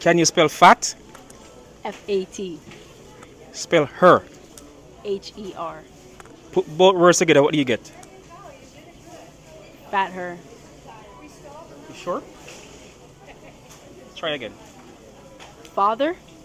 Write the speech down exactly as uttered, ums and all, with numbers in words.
Can you spell fat? F A T. Spell her. H E R. Put both words together, what do you get? Fat her. You sure? Try again. Father.